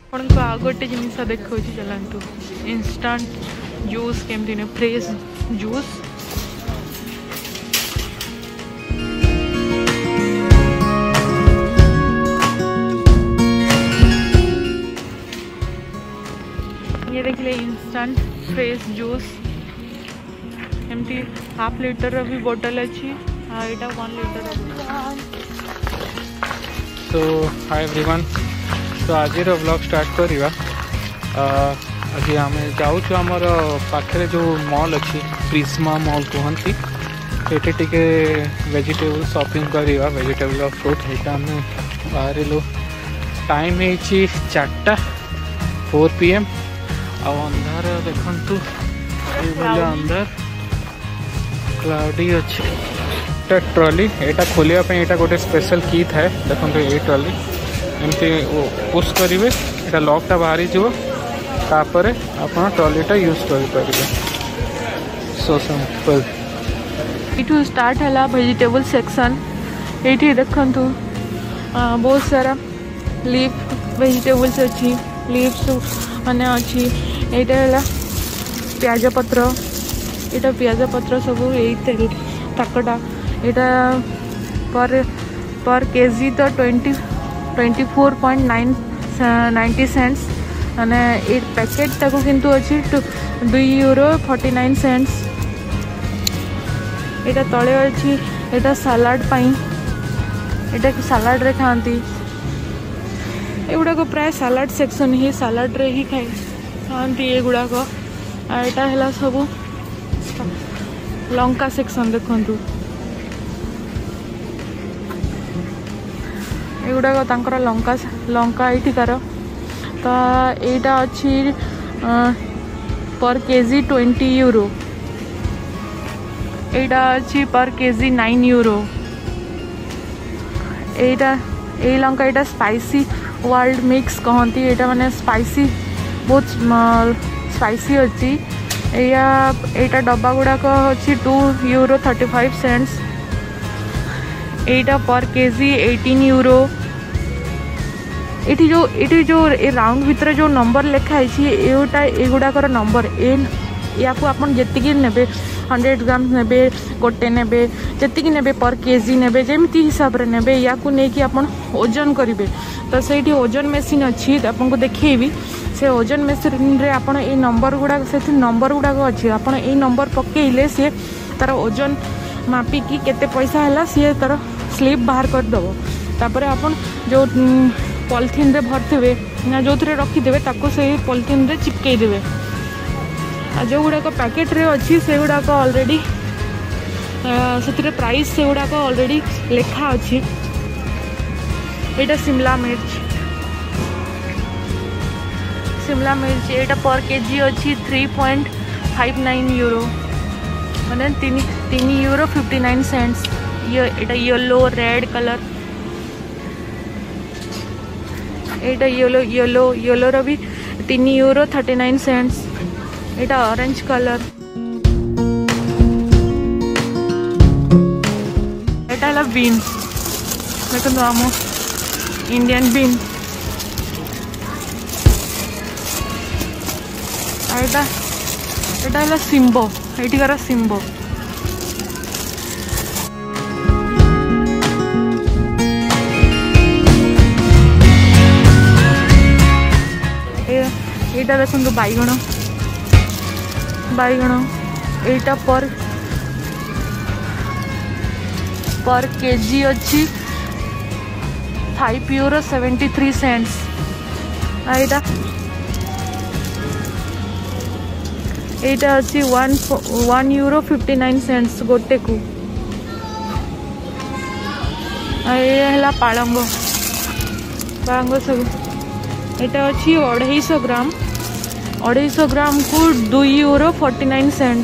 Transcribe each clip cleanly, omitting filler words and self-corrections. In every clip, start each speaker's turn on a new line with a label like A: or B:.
A: आपको आ गोटे जिन देखा चलतु इंस्टांट जूस केमती न फ्रेश जूस ये देखिए इंस्टांट फ्रेश जूस एमती हाफ लीटर भी बोतल अच्छी यहाँ 1 लीटर।
B: तो हाय एवरीवन, तो आज व्लॉग स्टार्ट करिवा। आज आम जाऊँ आमर पाखे जो मॉल अच्छी प्रिज्मा मॉल कहती ये टे वेजिटेबल शॉपिंग करिवा, वेजिटेबल और फ्रूट है आम बाहर टाइम है 4 PM आ अंधार देखु अंधार क्लाउडी अच्छे ट्रॉली यहाँ खोलिया यहाँ गोटे स्पेशल की थाए देखो ये ट्रॉली एमती पुश करेंगे यहाँ लॉकटा बाहरी जापर आप ट्रॉलीटा यूज करेंगे। सो सिंपल
A: ये स्टार्ट है वेजिटेबल सेक्शन। ये देखु बहुत सारा लीफ वेजिटेबल्स अच्छी लीव्स माने अच्छी यहाँ प्याज पत्र यहाँ प्याज पत्र सब यही ताकटा यहाँ पर केजी तो 24.90 सेंट्स माने ये पैकेट ताको किंतु अच्छी €2.49। यहाँ तले अच्छी यहाँ सलाड पाई यहाँ सलाड रे खाती एगुड़ाक प्राय सलाड सेक्शन ही सलाड रे ही खाती ये गुड़ाक। यहाँ है सब लंका सेक्शन देखु एगुड़ाक तांकर लंका लंका एठिकार तो यहाँ अच्छी पर केजी €20 यहाँ अच्छी पर केजी €9। यही लंका यहाँ स्पाइसी वर्ल्ड मिक्स कहती यहाँ माने स्पाइसी बहुत स्पाइसी अच्छी। यहाँ डब्बा गुड़ाक अच्छी €2.35। यहाँ पर केजी €18। ये जो राउंड भितर जो नंबर लिखाई एगुड़ाकर नंबर या आप जी ने 100 ग्राम ने गोटे ने जी ने पर केजी ने जमी हिसाब से ने या नहीं आप ओजन करेंगे। तो से ओजन मेसीन अच्छी आपको देखी से ओजन मेसीन रे आप नंबर गुड़ाक से नंबर गुड़ाक अच्छी आप नंबर पकईले सी तार ओजन मापिकी केते पैसा है सी तार स्लिप बाहर करदेव। तापर आप जो पॉलिथीन रे भरते ना जो थे रखिदे ताको से पॉलिथीन रे चिपकई देवे। जो गुड़ाक पैकेट रे अच्छी से गुड़ाक ऑलरेडी से प्राइस से गुड़ाक ऑलरेडी लिखा अच्छी। यहाँ शिमला मिर्च यहाँ पर केजी अच्छी €3.59 माने €3.59। ये येलो रेड कलर यहाँ येलो रो भी €3.39। यहाँ ऑरेंज कलर यहाँ बीन देखो आम इंडियन बीन यहाँ सिम्बो एठिकार सिम्बो। यहाँ देखो बैगण यहाँ पर केजी अच्छी €5.73। यहाँ अच्छी €1.59 गोटे को। ये पालंग सब यहाँ अच्छी 250 ग्राम को €2.49।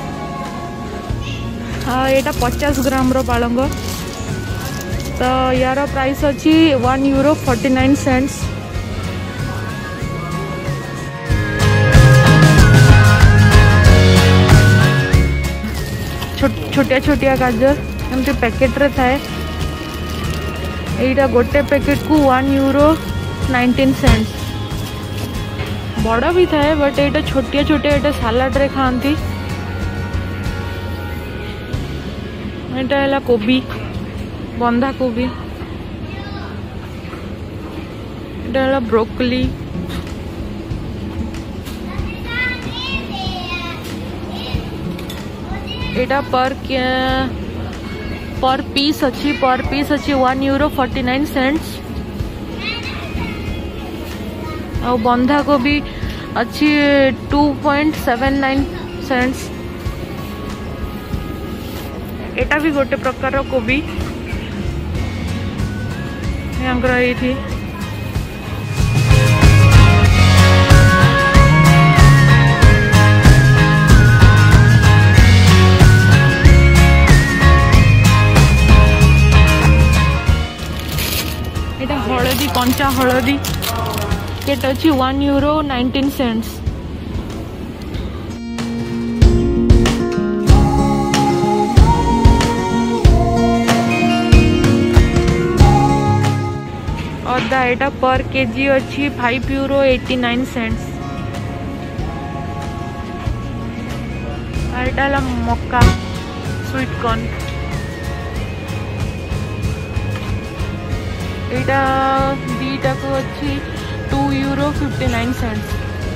A: यहाँ 50 ग्राम रो पालंग तो यार प्राइस अच्छी €1.49। छोटिया छोटिया गाजर एमती पैकेट रे थाए। यहाँ गोटे पैकेट को €1.19। बड़ भी थाए बट एटा छोटिया छोटिया एटा सालाड रे खाती। एटा है कोबी बंधा कोबी, एटा है ब्रोकली, एटा पर पीस अच्छी €1.49 और बंधा कोबी अच्छी $2.79। एटा भी गोटे प्रकार कोबी थी। एटा हलदी कंचा हलदी केट अच्छी €1.19। अदा एटा पर केजी अच्छी €5.89। एटा मक्का स्वीट कॉर्न, एटा दीटा को अच्छी €2.59।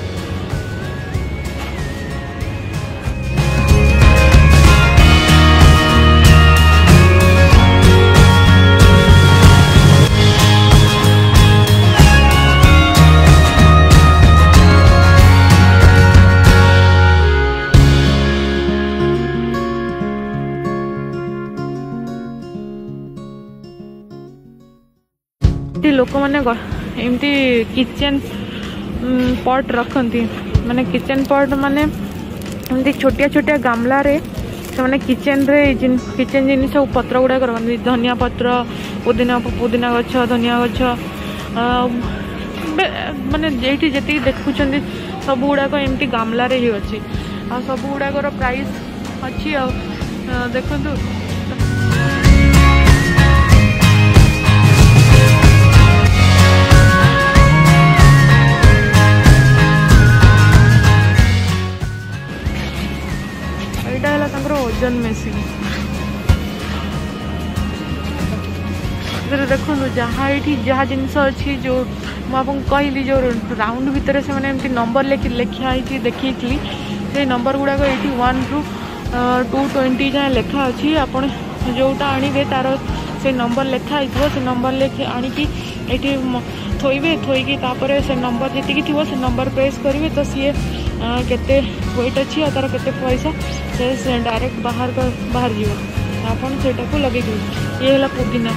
A: लोक मैंने एमती किचन पॉट रखती माने किचन पॉट माने एमती छोटिया छोटिया गामला रे से माने किचन जिनिस पत्र गुड़ा रखती। धनिया पत्र, पुदीना गछ, धनिया गछ माने जेठी जेती देखुं सब गुड़ाक एमती गामला रे ही अच्छी। आ सब गुड़ाकर प्राइस अच्छी देखु। ओजन मेसिन देखो जहाँ ये जहाँ जिनस अच्छी जो मुझे कहली जो राउंड भितर से मैंने एमती नंबर लिखाई देखी से नंबर गुड़ाक ये 1 ରୁ 220 जाए लिखा अच्छी। आपड़ जोटा आणवे तार से नंबर लिखाई से नंबर आणिकी ये थोइबे थोइकी तापर से नंबर जी थी से नंबर प्रेस करेंगे तो सी केते वेट अच्छी और तार केते पैसा से डायरेक्ट बाहर जीव आपन सेटा को लगे। ये है पुदीना,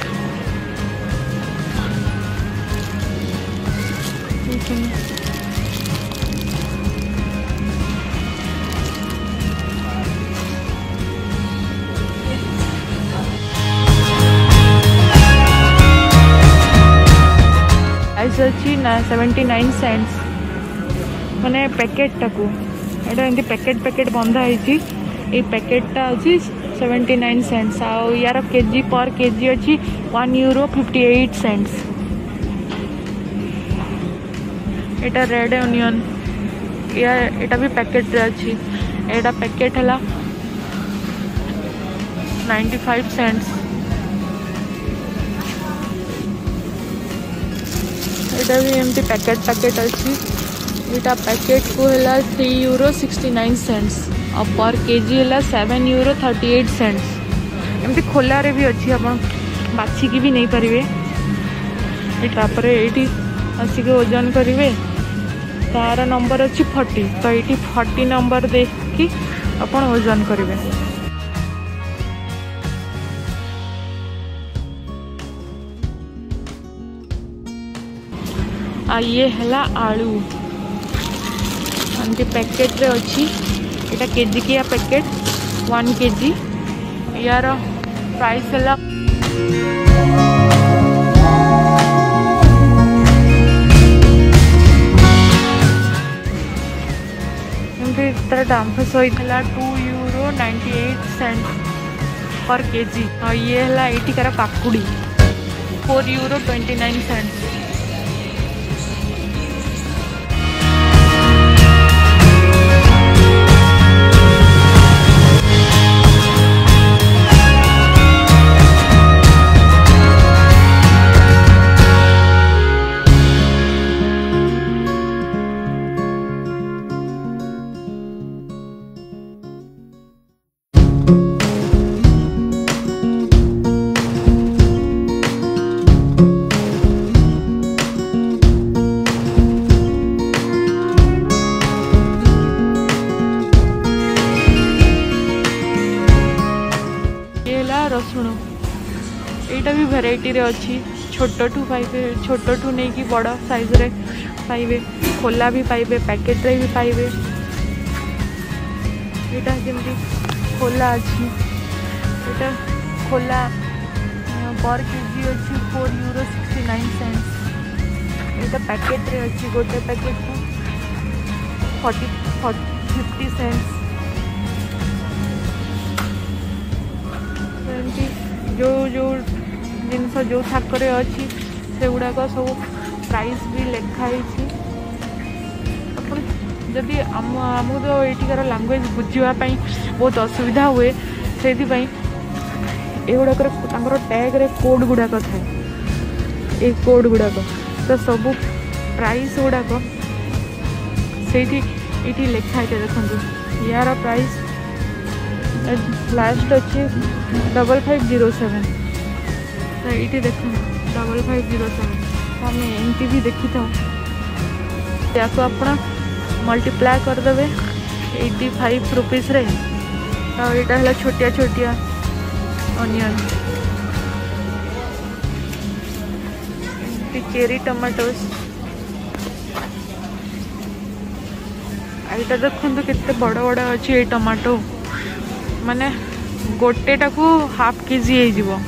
A: प्राइस अच्छी 79 सेंट्स माने पैकेट टाकू एटा एंती पैकेट बंधा है। पैकेटा अच्छी 79 सेंट्स यार केजी पर केजी अच्छी €1.58। एटा रेड ऑनियन एटा भी पैकेट रे अच्छी। एटा पैकेट है 95 सेंट्स। एटा भी एमती पैकेट अच्छी। एटा पैकेट को है €3.69 और पर केजी है €7.38। एमती खोला रे भी अच्छी आप बाछिकी भी नहीं पारे। ये आसिक ओजन करेंगे तार नंबर अच्छी 40 तो ये 40 नंबर देखी आप ओजन करेंगे। ये है आलू एमती पैकेट रे अच्छी। एटा केजी किया पैकेट 1 kg यार प्राइस है तार दाम सहित €2.98 पर केजी। और ये है एटिकार काकुड़ी €4.29। भेराइटी रे अच्छी छोट ठू पाइबे छोट ठू नहीं कि बड़ साइज रे पाइबे खोला भी पाइबे पैकेट रे भी पाइबे एटा जमती खोला अच्छी एटा खोला पर केजी अच्छी €4.69 एटा पैकेट रे अच्छी गोटे पैकेट को 50 सेंट्स जो जो जिनस जो थाकरे अच्छी से गुड़ाक सब प्राइस भी लिखाई जदि आमको तो ये लैंग्वेज बुझापी बहुत असुविधा हुए से गुड़ाकर टैग रे कोड गुड़ाक थाए ये कोड गुड़ाक तो सब प्राइस गुड़ाक से लिखाई देखो यार प्राइस लास्ट अच्छे 5507 तो ये देख 5507 आम एमती भी देखी था या तो अपना मल्टीप्लाई करदे 85 रुपीस रे तो यहाँ है छोटिया छोटिया अनियन चेरी टमाटोस यहाँ देखते केते बड़ बड़ अच्छी ये टमाटो माने गोटेटा को हाफ केजी हो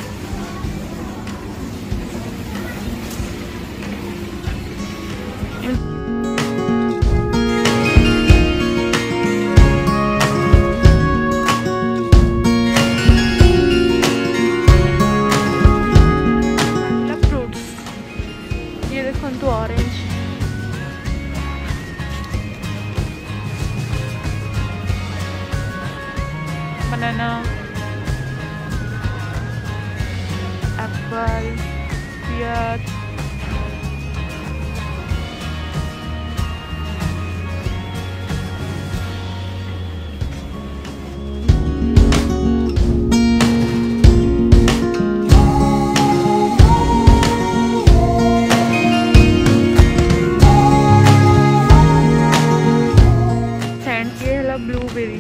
A: फ्रूट्स ये देखो ऑरेंज बनाना एप्पल पियाज सेंट ये है ब्लूबेरी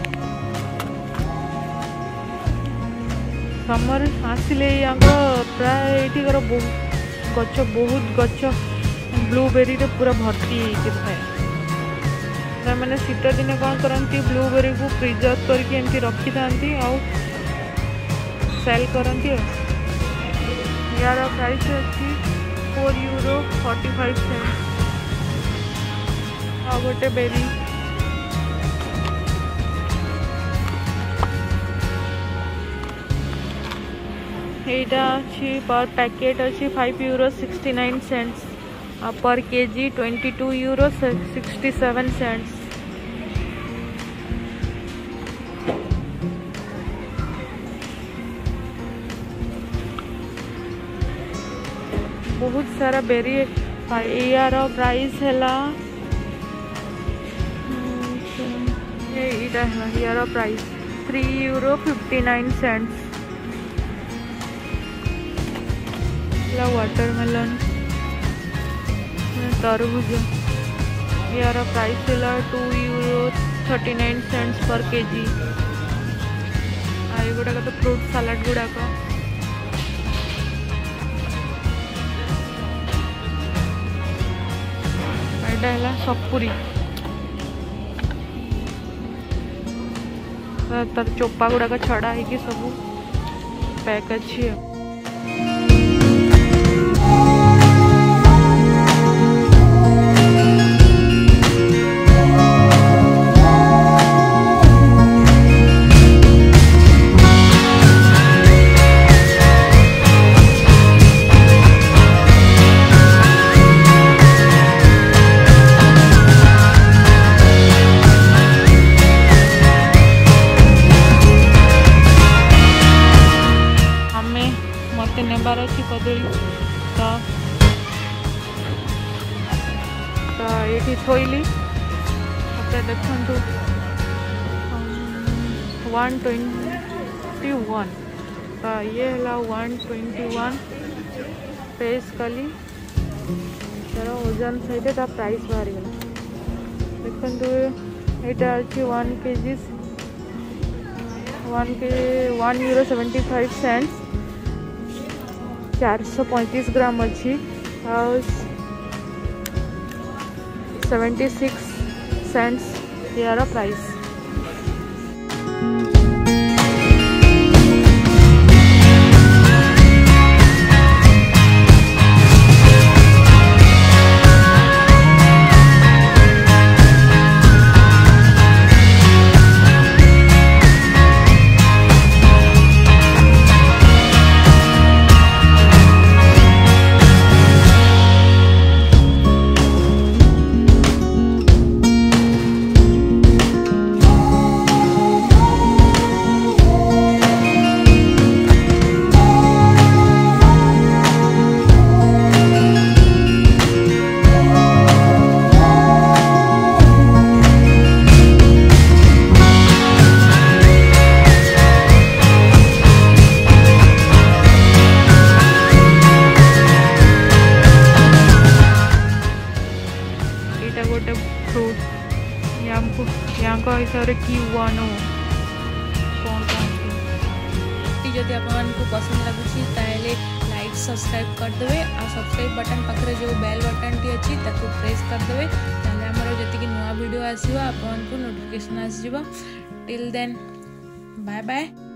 A: समर आसिले प्राय ये गच बहुत गच ब्लूबेरी पूरा भर्ती थाए मैंने शीत दिन कौन करती ब्लूबेरी को प्रिजर्व करके रखी था सेल करती यार प्राइस अच्छी €4.45 आ गोटे बेरी एटा अच्छी पर पैकेट अच्छी €5.69 पर केजी €22.67 बहुत सारा बेरी यार प्राइस है यार प्राइस €3.59 वाटरमेलन तरबूज यार प्राइस है €2.39 पर केजी ये गुड़ाक तो फ्रूट सलाड गुड़ाक यहाँ है सपुरी तार चोपा गुड़ाक छड़ा है सब पैक अच्छी नेबार अच्छी कदली तो ये थोली देखु 121 तो ये है 121 पेस कली तार ओजन सहित प्राइस बाहरी गला देखु यहाँ अच्छी 1 kg €1.75 435 ग्राम अच्छी 76 सेंट्स यार प्राइस। गोटे फ्रूट हिसाब कि वन कौन जदि आपको पसंद लगुच लाइक सब्सक्राइब करदे आ सब्सक्राइब बटन पाखे जो बेल बटन टी अच्छी प्रेस करदे आमर जी नुआ वीडियो आसो आपको नोटिफिकेशन आसो। Till then bye bye.